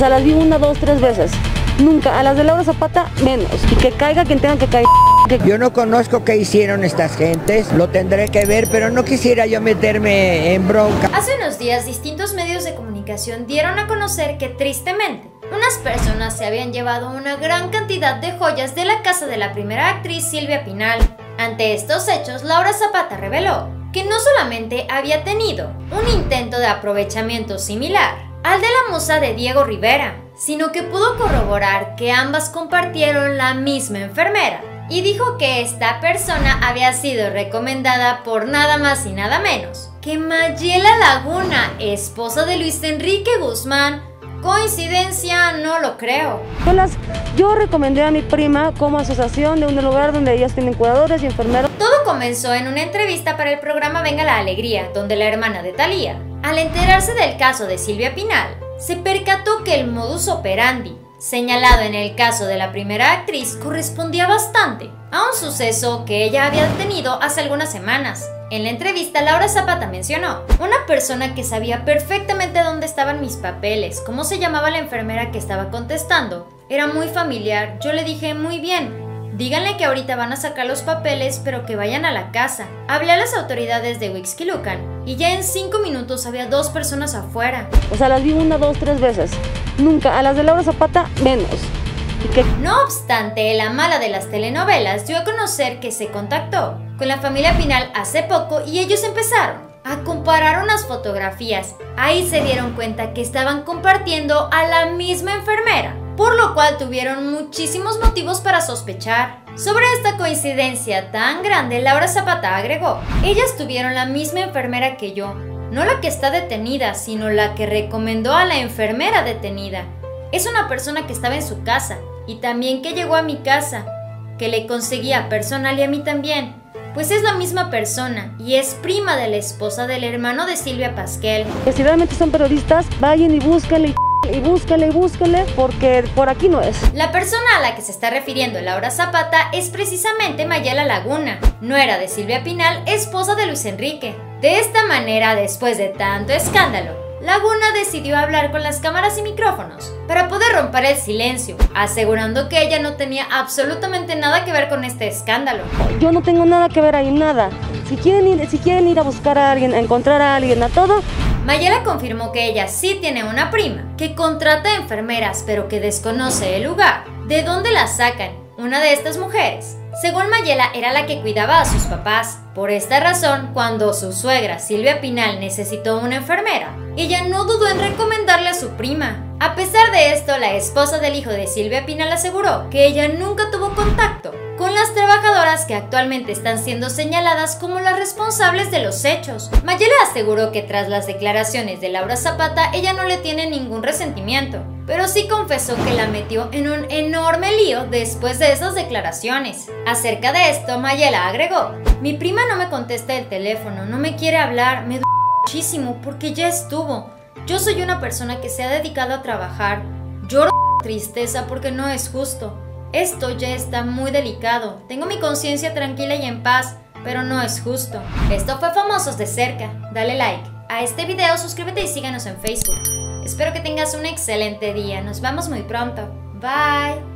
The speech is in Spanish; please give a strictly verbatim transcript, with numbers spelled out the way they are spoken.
sea, las vi una, dos, tres veces. Nunca, a las de Laura Zapata, menos. Y que caiga quien tenga que caer. Yo no conozco qué hicieron estas gentes, lo tendré que ver, pero no quisiera yo meterme en bronca. Hace unos días, distintos medios de comunicación dieron a conocer que, tristemente, unas personas se habían llevado una gran cantidad de joyas de la casa de la primera actriz Silvia Pinal. Ante estos hechos, Laura Zapata reveló que no solamente había tenido un intento de aprovechamiento similar al de la musa de Diego Rivera, sino que pudo corroborar que ambas compartieron la misma enfermera, y dijo que esta persona había sido recomendada por nada más y nada menos que Mayela Laguna, esposa de Luis Enrique Guzmán. ¿Coincidencia? No lo creo. Yo, las, yo recomendé a mi prima como asociación de un lugar donde ellas tienen cuidadores y enfermeros. Todo comenzó en una entrevista para el programa Venga la Alegría, donde la hermana de Thalía, al enterarse del caso de Silvia Pinal, se percató que el modus operandi señalado en el caso de la primera actriz correspondía bastante a un suceso que ella había tenido hace algunas semanas. En la entrevista, Laura Zapata mencionó una persona que sabía perfectamente dónde estaban mis papeles, cómo se llamaba la enfermera que estaba contestando. Era muy familiar. Yo le dije, muy bien, díganle que ahorita van a sacar los papeles, pero que vayan a la casa. Hablé a las autoridades de Huixquilucan y ya en cinco minutos había dos personas afuera. O sea, las vi una, dos, tres veces. Nunca, a las de Laura Zapata, menos. ¿Qué? No obstante, la mala de las telenovelas dio a conocer que se contactó con la familia Pinal hace poco y ellos empezaron a comparar unas fotografías. Ahí se dieron cuenta que estaban compartiendo a la misma enfermera, por lo cual tuvieron muchísimos motivos para sospechar. Sobre esta coincidencia tan grande, Laura Zapata agregó: ellas tuvieron la misma enfermera que yo, no la que está detenida, sino la que recomendó a la enfermera detenida. Es una persona que estaba en su casa y también que llegó a mi casa, que le conseguía personal y a mí también, pues es la misma persona y es prima de la esposa del hermano de Silvia Pasquel. Que si realmente son periodistas, vayan y búsquenle y búsquenle y búsquenle, porque por aquí no es. La persona a la que se está refiriendo Laura Zapata es precisamente Mayela Laguna, nuera de Silvia Pinal, esposa de Luis Enrique. De esta manera, después de tanto escándalo, Laguna decidió hablar con las cámaras y micrófonos para poder romper el silencio, asegurando que ella no tenía absolutamente nada que ver con este escándalo. Yo no tengo nada que ver ahí, nada. Si quieren ir, si quieren ir a buscar a alguien, a encontrar a alguien, a todo. Mayela confirmó que ella sí tiene una prima que contrata enfermeras, pero que desconoce el lugar. ¿De dónde las sacan? Una de estas mujeres, según Mayela, era la que cuidaba a sus papás. Por esta razón, cuando su suegra Silvia Pinal necesitó una enfermera, ella no dudó en recomendarle a su prima. A pesar de esto, la esposa del hijo de Silvia Pinal aseguró que ella nunca tuvo contacto con las trabajadoras que actualmente están siendo señaladas como las responsables de los hechos. Mayela aseguró que tras las declaraciones de Laura Zapata, ella no le tiene ningún resentimiento, pero sí confesó que la metió en un enorme lío después de esas declaraciones. Acerca de esto, Mayela agregó: mi prima no me contesta el teléfono, no me quiere hablar, me duele muchísimo porque ya estuvo. Yo soy una persona que se ha dedicado a trabajar. Lloro de tristeza porque no es justo. Esto ya está muy delicado. Tengo mi conciencia tranquila y en paz, pero no es justo. Esto fue Famosos de Cerca. Dale like a este video, suscríbete y síganos en Facebook. Espero que tengas un excelente día. Nos vemos muy pronto. Bye.